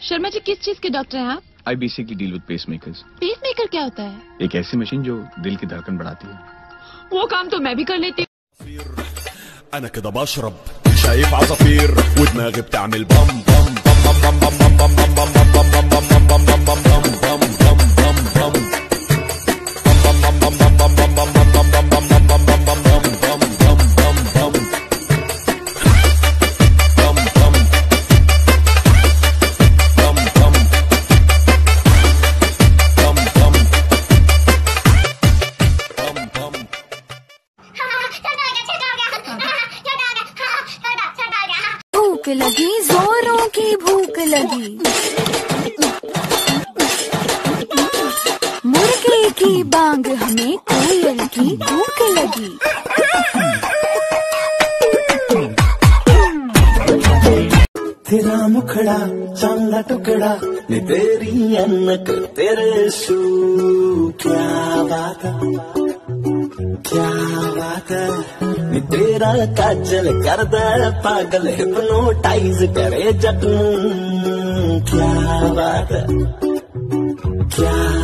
शर्मा जी किस चीज के डॉक्टर हैं आप? I basically deal with pacemakers. Pacemaker क्या होता है? एक ऐसी मशीन जो दिल की धड़कन बढ़ाती है। वो काम तो मैं भी कर लेती हूँ। انا كده بشرب شايف عصافير ودماغي بتعمل بام بام بام بام بام بام بام بام بام بام بام بام بام بام بام بام भूख लगी, जोरों की भूख लगी, मुर्गे की बांग हमें कोयल की भूख लगी। तेरा मुखड़ा चांदा टुकड़ा ने तेरी अनक तेरे शू, क्या बात है, क्या बात है, नी तेरा काजल कर दे पागल हिप्नोटाइज करे जट, क्या बात है, क्या